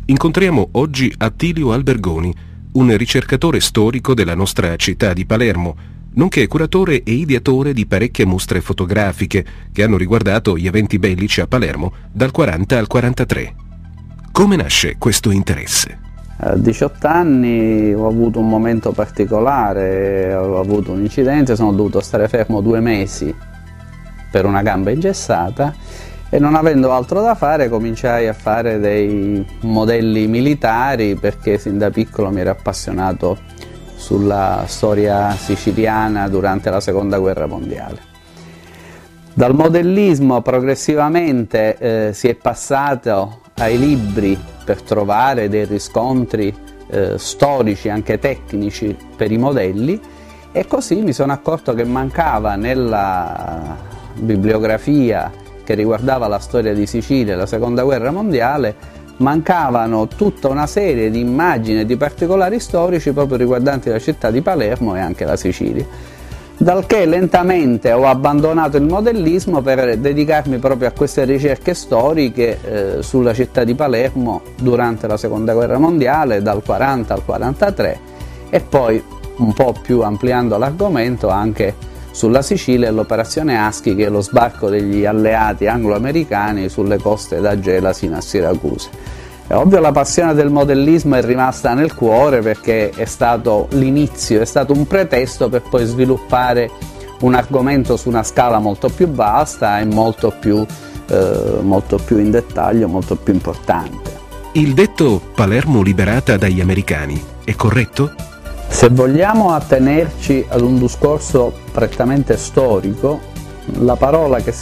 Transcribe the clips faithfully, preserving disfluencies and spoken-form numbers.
Incontriamo oggi Attilio Albergoni, un ricercatore storico della nostra città di Palermo, nonché curatore e ideatore di parecchie mostre fotografiche che hanno riguardato gli eventi bellici a Palermo dal quaranta al quarantatré. Come nasce questo interesse? A diciotto anni ho avuto un momento particolare, ho avuto un incidente, sono dovuto stare fermo due mesi per una gamba ingessata e non avendo altro da fare cominciai a fare dei modelli militari perché sin da piccolo mi ero appassionato sulla storia siciliana durante la seconda guerra mondiale. Dal modellismo progressivamente eh, si è passato ai libri per trovare dei riscontri eh, storici, anche tecnici per i modelli, e così mi sono accorto che mancava nella bibliografia che riguardava la storia di Sicilia e la seconda guerra mondiale, mancavano tutta una serie di immagini e di particolari storici proprio riguardanti la città di Palermo e anche la Sicilia. Dal che lentamente ho abbandonato il modellismo per dedicarmi proprio a queste ricerche storiche eh, sulla città di Palermo durante la seconda guerra mondiale, dal quaranta al quarantatré, e poi un po' più ampliando l'argomento anche sulla Sicilia e l'operazione Husky, che è lo sbarco degli alleati anglo-americani sulle coste da Gela sino a Siracusa. È ovvio, la passione del modellismo è rimasta nel cuore perché è stato l'inizio, è stato un pretesto per poi sviluppare un argomento su una scala molto più vasta e molto più, eh, molto più in dettaglio, molto più importante. Il detto Palermo liberata dagli americani è corretto? Se vogliamo attenerci ad un discorso prettamente storico, la parola che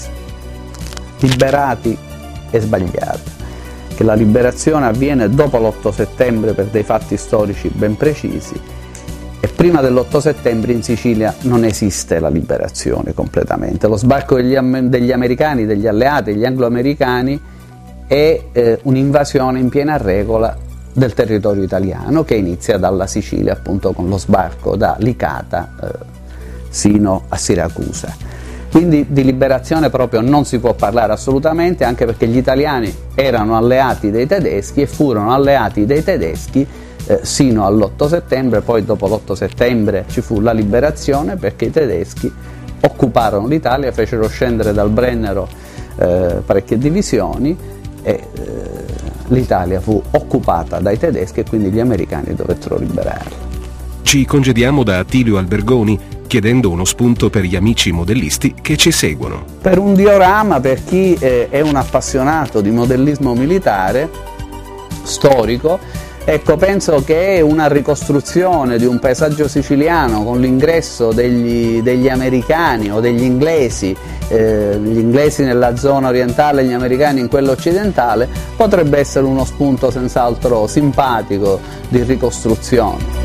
liberati è sbagliata, che la liberazione avviene dopo l'otto settembre per dei fatti storici ben precisi, e prima dell'otto settembre in Sicilia non esiste la liberazione completamente. Lo sbarco degli, degli americani, degli alleati, degli anglo-americani è eh, un'invasione in piena regola del territorio italiano che inizia dalla Sicilia, appunto con lo sbarco da Licata eh, sino a Siracusa. Quindi di liberazione proprio non si può parlare assolutamente, anche perché gli italiani erano alleati dei tedeschi e furono alleati dei tedeschi eh, sino all'otto settembre. Poi dopo l'otto settembre ci fu la liberazione perché i tedeschi occuparono l'Italia, fecero scendere dal Brennero eh, parecchie divisioni e eh, l'Italia fu occupata dai tedeschi e quindi gli americani dovettero liberarla. Ci congediamo da Attilio Albergoni chiedendo uno spunto per gli amici modellisti che ci seguono. Per un diorama, per chi eh, è un appassionato di modellismo militare storico, ecco, penso che una ricostruzione di un paesaggio siciliano con l'ingresso degli, degli americani o degli inglesi, eh, gli inglesi nella zona orientale e gli americani in quella occidentale, potrebbe essere uno spunto senz'altro simpatico di ricostruzione.